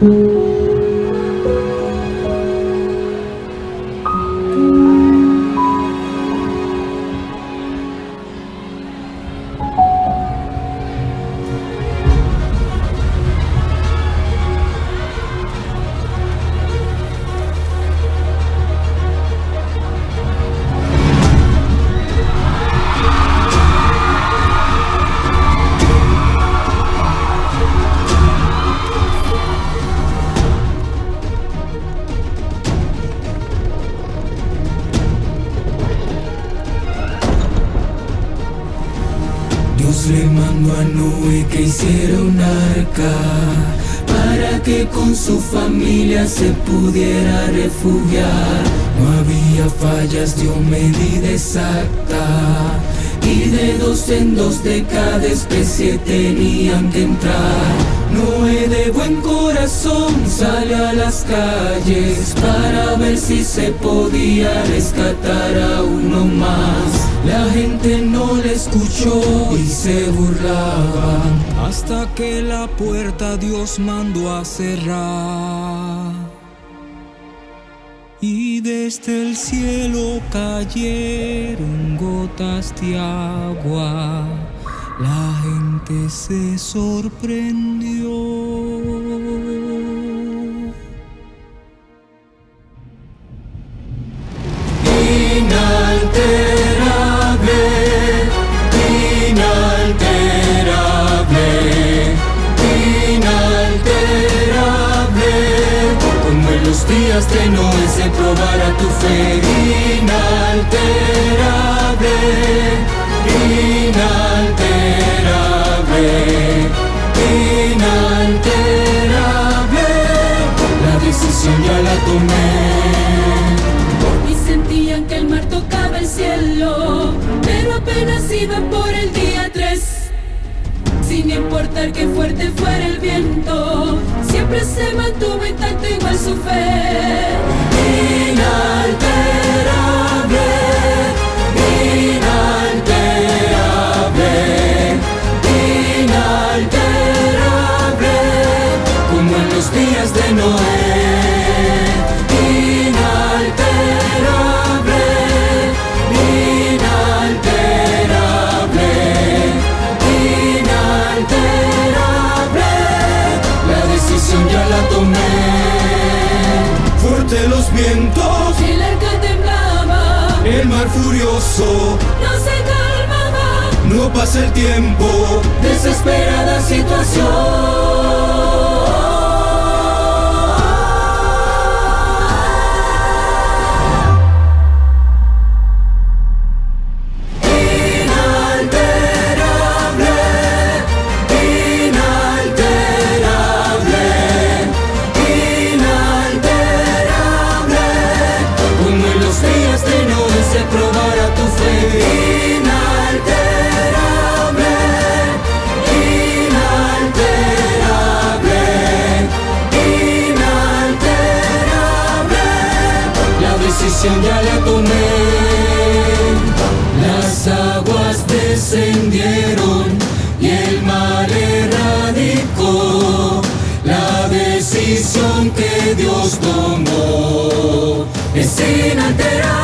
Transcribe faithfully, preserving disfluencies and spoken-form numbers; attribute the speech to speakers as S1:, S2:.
S1: Dios le mandó a Noé que hiciera un arca para que con su familia se pudiera refugiar. No había fallas, dio medida exacta, y de dos en dos de cada especie tenían que entrar. Noé de buen corazón sale a las calles para ver si se podía rescatar a uno más. La gente no le escuchó y se burlaban, hasta que la puerta Dios mandó a cerrar. Y desde el cielo cayeron gotas de agua. La gente se sorprendió. Inalterable, inalterable, inalterable, como en los días de Noé se probará tu fe. Inalterable, inalterable, inalterable, la decisión ya la tomé.
S2: Y sentían que el mar tocaba el cielo, pero apenas iban por el día tres. Sin importar que fuerte fuera el viento, siempre se mantuvo intacto igual su fe.
S1: Inalterable, inalterable, inalterable, como en los días de Noé. Inalterable, inalterable, inalterable, la decisión ya la tomé. Fuerte los vientos,
S2: El arca temblaba,
S1: el mar furioso,
S2: no se calmaba.
S1: no pasa el tiempo, desesperada situación. Inalterable, inalterable, inalterable, como en los días de Noé se probará tu fe. Inalterable, inalterable, inalterable, la decisión ya la tomé. Las aguas descendieron y el mal erradicó. La decisión que Dios tomó es inalterable.